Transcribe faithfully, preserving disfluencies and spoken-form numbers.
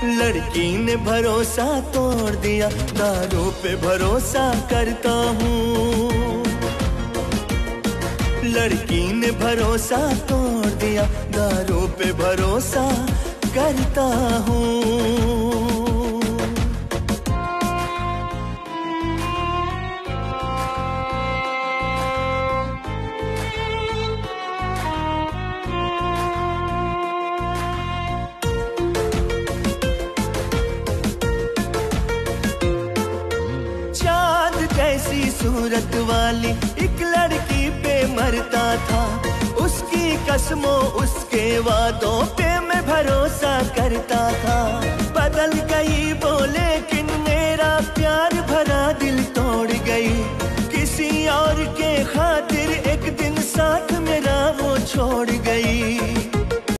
लड़की ने भरोसा तोड़ दिया, दारू पे भरोसा करता हूँ। लड़की ने भरोसा तोड़ दिया, दारू पे भरोसा करता हूँ। कैसी सूरत वाली एक लड़की पे मरता था, उसकी कसमों उसके वादों पे मैं भरोसा करता था। बदल गई वो लेकिन मेरा प्यार भरा दिल तोड़ गई, किसी और के खातिर एक दिन साथ मेरा वो छोड़ गई।